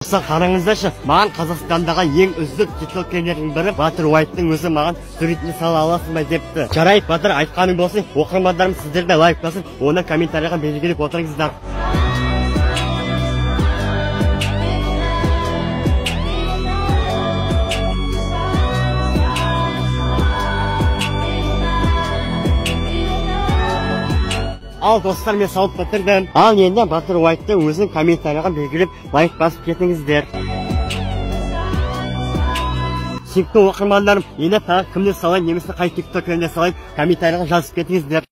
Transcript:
Осыған қараңыздаршы, маған Қазақстандағы ең үздік тиктокерлердің бірі Батыр Уайттың өзі маған суретini сала аласың ба депті. Жарайды, Батыр, айтқаның болсын, оқырмандарым сіздерді лайктасын, оны комментарийға белгілеп отырыңыздар. Ал достар, мен салып бітірдім. Ал енді Батыр Уайтты өзінің комментарийға белгілеп лайк басып кетіңіздер. Сүйікті оқырмандарым, енді тағы кімді салайын, немесе қай тиктокеріне салайын, комментарийға жазып кетіңіздер.